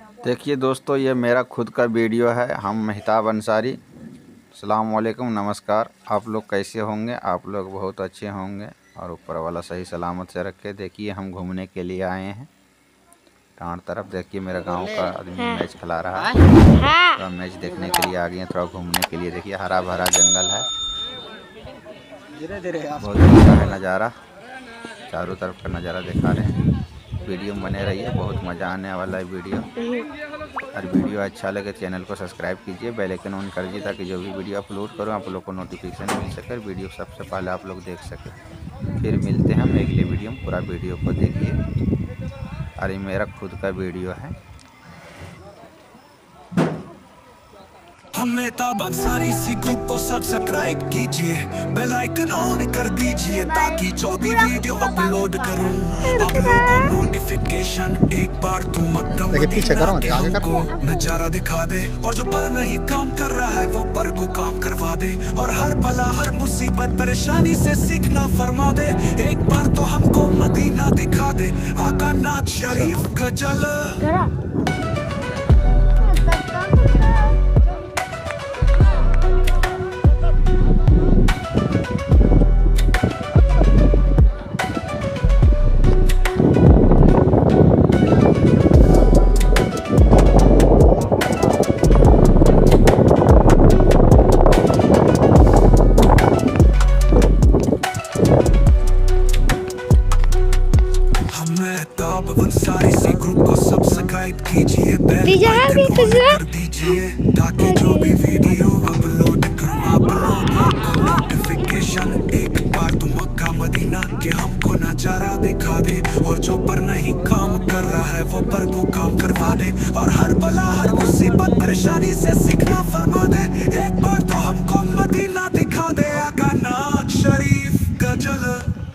देखिए दोस्तों, ये मेरा खुद का वीडियो है। हम मेहताब अंसारी। अस्सलाम वालेकुम, नमस्कार। आप लोग कैसे होंगे? आप लोग बहुत अच्छे होंगे और ऊपर वाला सही सलामत से रखे। देखिए हम घूमने के लिए आए हैं टाँड़ तरफ। देखिए मेरा गांव का आदमी मैच खिला रहा है। थोड़ा मैच देखने के लिए आ गए हैं, थोड़ा घूमने के लिए। देखिए हरा भरा जंगल है, बहुत अच्छा है नज़ारा। चारों तरफ का नज़ारा दिखा रहे हैं। वीडियो में बने रहिए, बहुत मज़ा आने वाला है वीडियो। और वीडियो अच्छा लगे चैनल को सब्सक्राइब कीजिए, बेल आइकन ऑन कर दीजिए ताकि जो भी वीडियो अपलोड करूँ आप लोग को नोटिफिकेशन मिल सके, वीडियो सबसे पहले आप लोग देख सके। फिर मिलते हैं हम अगले वीडियो में। पूरा वीडियो को देखिए। और ये मेरा खुद का वीडियो है। हम मेहताब अंसारी सी ग्रुप को सब्सक्राइब कीजिए, बेल आइकन ऑन कर दीजिए ताकि जो भी वीडियो अपलोड करूं आप लोगों को नोटिफिकेशन एक बार तुम को नजारा दिखा दे। और जो पर नहीं काम कर रहा है वो पर को काम करवा दे। और हर भला हर मुसीबत परेशानी से सीखना फरमा दे। एक बार तो हमको मदीना दिखा दे, आका नाथ शरीफ का जल। अंसारी सी ग्रुप को सब्सक्राइब कीजिए, बेल आइकन ऑन कर दीजिए ताकि जो भी वीडियो अपलोड करूं आप लोगों को नोटिफिकेशन एक बार तो मक्का मदीना के हमको नजारा दिखा दे। और जो पर नहीं काम कर रहा है वो पर को काम करवा दे। और हर बला हर मुसीबत परेशानी से सीखना फरमा दे। एक बार तो हमको मदीना दिखा दे, आका नाथ शरीफ का जल।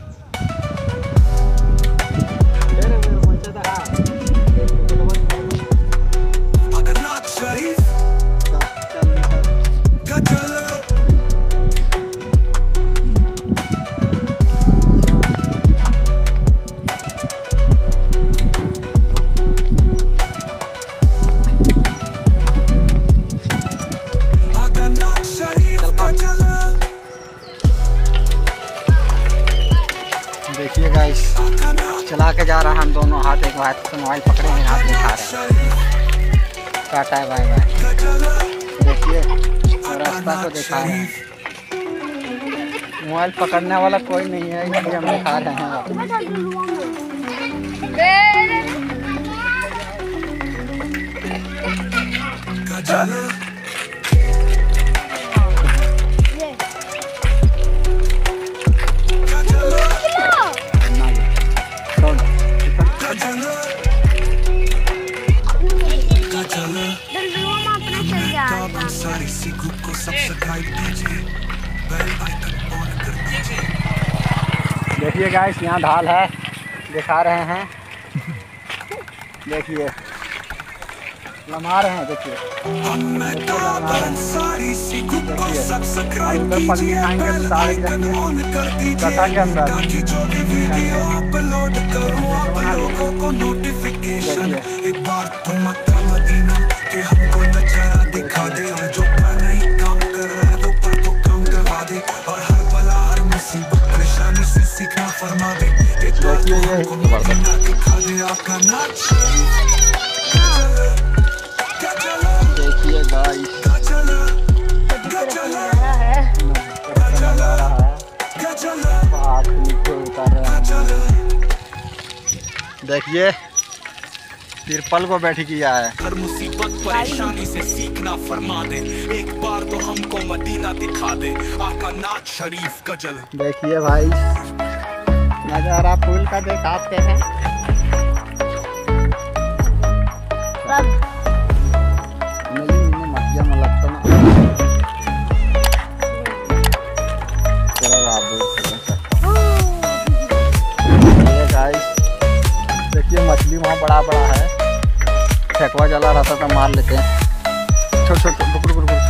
देखिए गाइस, चला के जा रहा है। हम दोनों हाथ एक हाथ से मोबाइल पकड़े हैं, हाथ में खा रहे हैं। टाटा है, बाय बाय। देखिए रास्ता को दिखा रहे हैं। मोबाइल पकड़ने वाला कोई नहीं है, इसलिए हम दिखा रहे हैं। अंसारी सी ग्रुप को सब्सक्राइब कीजिए, बेल आइकन ऑन कर दीजिए। देखिए गाइस, यहाँ ढाल है, दिखा रहे हैं। देखिए लम्हा रहे हैं। देखिए अंसारी सी ग्रुप को सब्सक्राइब कीजिए, बेल आइकन ऑन कर दीजिए ताकि जो भी वीडियो अपलोड करूं आप लोगों को नोटिफिकेशन एक बार तो मक्का मदीना के हमको नजारा दिखा दे। और जो पर नहीं काम कर रहा है वो पर को काम करवा दे। और हर बला हर मुसीबत परेशानी से सीखना फरमा दे। एक बार तो हमको मदीना दिखा दे, आका नाथ शरीफ का जल। देखिए गाइस, देखिए तिरपल को बैठी किया है। हर मुसीबत परेशानी से सीखना फरमा दे। एक बार तो हमको मदीना दिखा दे, आका नाथ शरीफ का जल। देखिए भाई नजारा फूल का दिखाते हैं। देखिए मछली वहाँ बड़ा बड़ा है, ठेकुआ जला रहता था, मार लेते हैं। छोटे छोटे